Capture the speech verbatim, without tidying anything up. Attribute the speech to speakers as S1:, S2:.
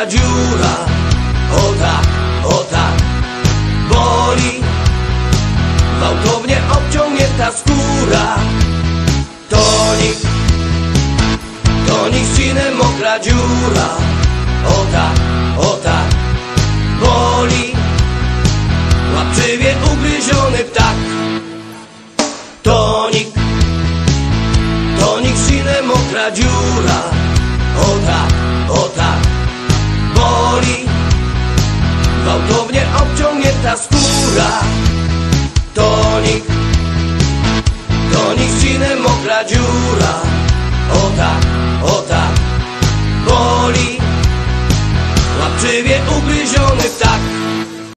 S1: mokra dziura. O tak, o tak, boli gwałtownie obciągnięta skóra. Tonik, tonik z cinem mokra dziura. O tak, o tak, boli łapczywie ugryziony ptak. Tonik, tonik z cinem mokra dziura. O tak, o tak, boli gwałtownie obciągnięta skóra. Tonik, tonik z cinem mokra dziura. O tak, o tak, boli łapczywie ugryziony